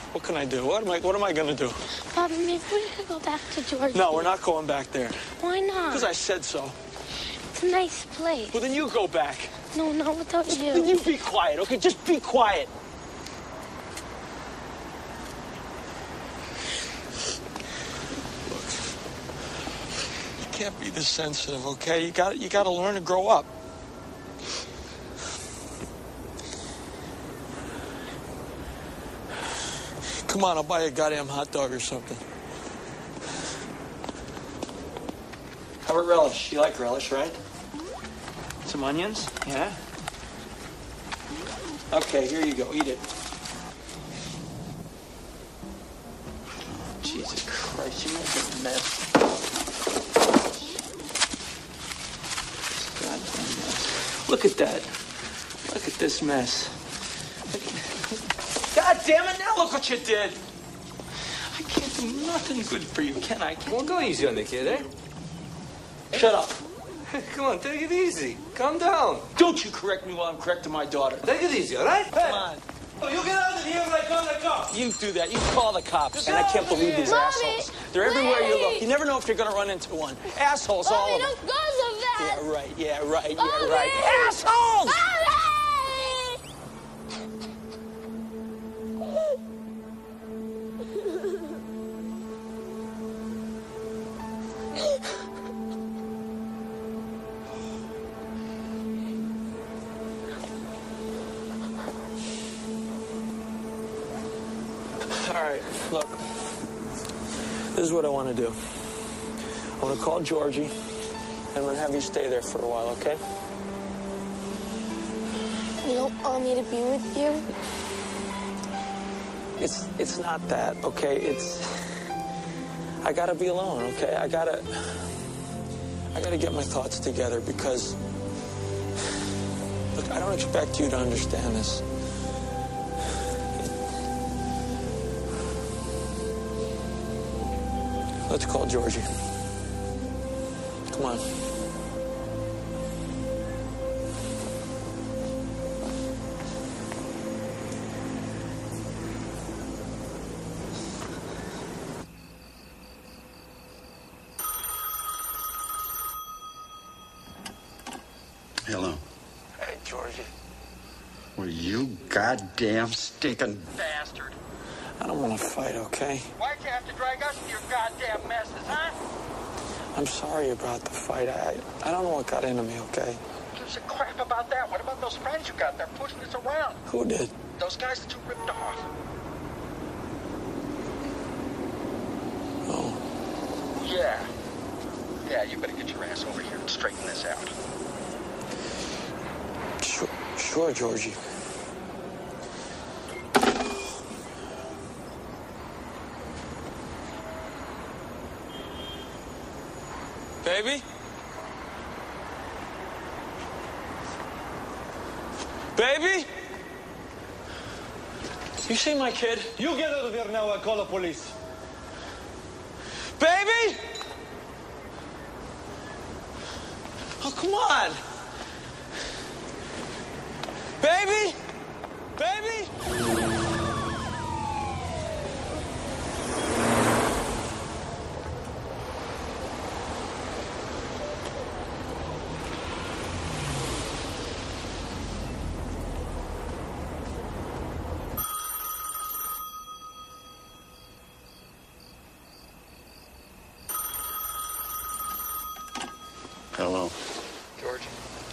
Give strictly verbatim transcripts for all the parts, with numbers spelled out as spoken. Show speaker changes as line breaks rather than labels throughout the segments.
What can I do? What am I, what am I gonna do?
Bobby, maybe we should go back to Georgia.
No, we're not going back there.
Why not?
Because I said so.
It's a nice place.
Well, then you go back.
No, not without you.
Then you be quiet, okay? Just be quiet. Look, you can't be this sensitive, okay? You got you got to learn to grow up. Come on, I'll buy you a goddamn hot dog or something. How about relish? You like relish, right? Some onions? Yeah? Okay, here you go. Eat it. Jesus Christ, you make a mess. Goddamn mess. Look at that. Look at this mess. God damn it, now look what you did. I can't do nothing good for you, can I?
Well, go easy on the kid, eh?
Shut up.
Come on, take it easy. Calm down.
Don't you correct me while I'm correcting my daughter.
Take it easy, all right? Hey.
Come on.
Oh, you get out of here when I call the cops.
You do that. You call the cops.
Get
And I
out
can't
of
believe
here.
these
Mommy,
assholes. They're everywhere you look. You never know if you're going to run into one. Assholes, all
Mommy,
of them.
don't go so fast.
Yeah, right. Yeah, right.
Mommy.
Yeah, right. Assholes!
Mommy!
All right, look. This is what I want to do. I want to call Georgie, and I'm going to have you stay there for a while, okay?
You don't want me to be with you?
It's it's not that, okay? It's I gotta be alone, okay? I gotta I gotta get my thoughts together because look, I don't expect you to understand this. Let's call Georgie. Come on.
Hello.
Hey, Georgie.
Well, you goddamn stinking
Bastard. I don't want to fight, okay?
Why'd you have to drag us into your goddamn messes, huh?
I'm sorry about the fight. I I don't know what got into me, okay?
Gives a crap about that. What about those friends you got there pushing us around?
Who did?
Those guys that you ripped off.
Oh.
Yeah. Yeah, you better get your ass over here and straighten this out.
Sure, sure, Georgie. Baby? Baby? You see my kid?
You get out of here now. I call the police.
Baby? Oh, come on. Baby? Baby?
Hello.
Georgie.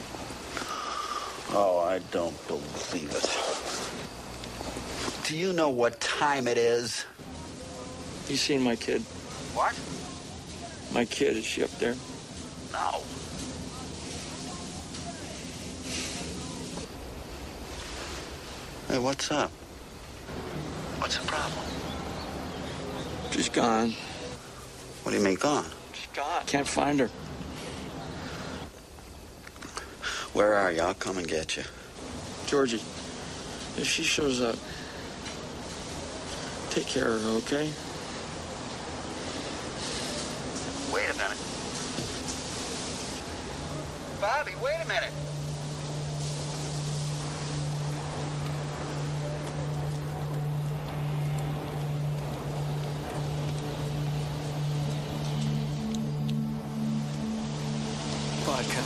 Oh, I don't believe it. Do you know what time it is?
You seen my kid?
What?
My kid, is she up there?
No. Hey, what's up? What's the problem?
She's gone.
What do you mean gone?
She's gone. Can't find her.
Where are you? I'll come and get you.
Georgie, if she shows up, take care of her, okay?
Wait a minute. Bobby, wait a minute.
vodka.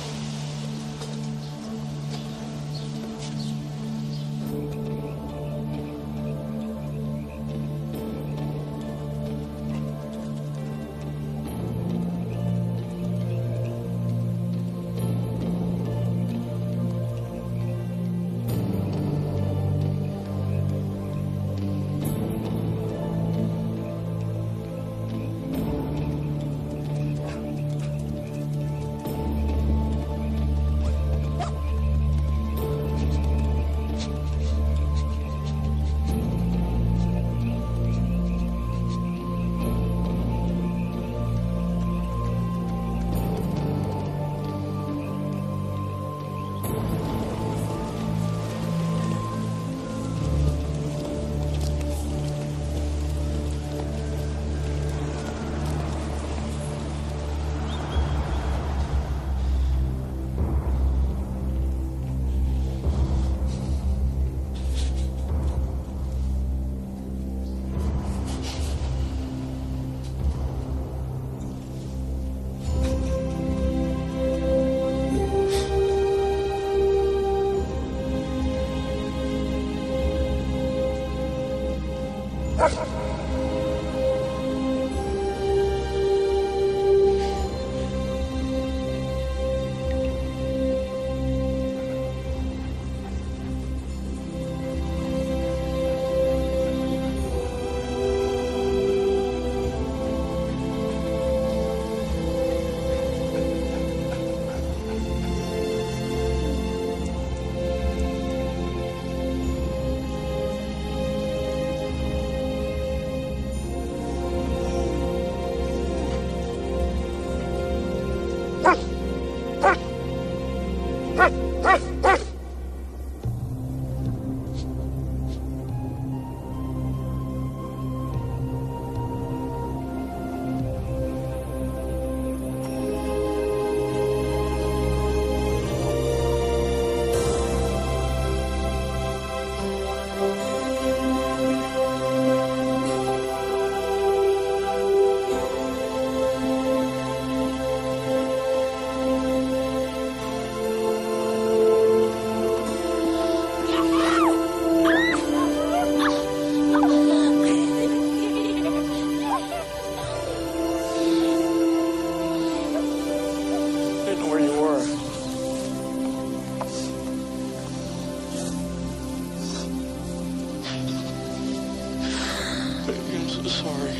Sorry.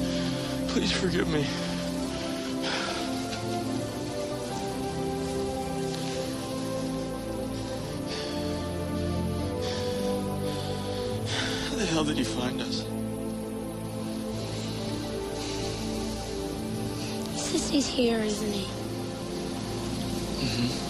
Please forgive me. How the hell did he find us?
Sissy's here, isn't he?
Mm-hmm.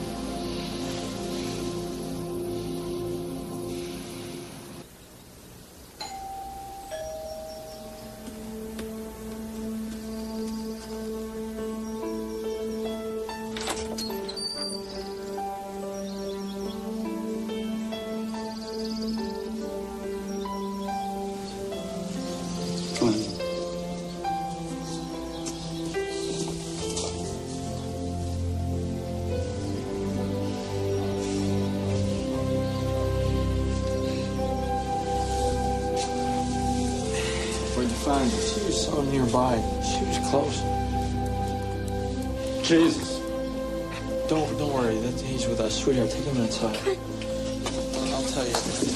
Where'd you find her? She was so nearby. She was close. Jesus. Don't don't worry. That he's with us, sweetheart. Take him inside. I'll tell you everything.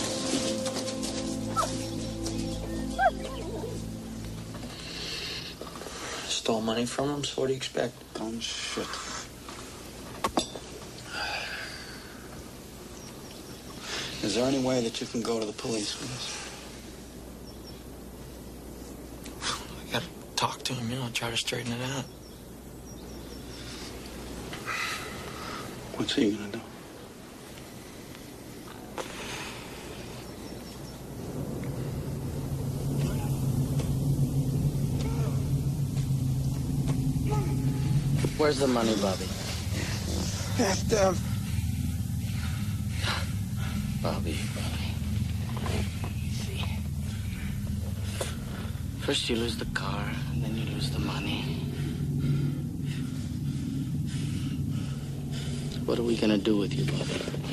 Stole money from him. So what do you expect?
Oh shit. Is there any way that you can go to the police with us?
I gotta talk to him, you know, try to straighten it out.
What's he gonna do?
Where's the money, Bobby?
At, um...
Bobby, Bobby. See. First you lose the car, and then you lose the money. What are we gonna do with you, Bobby?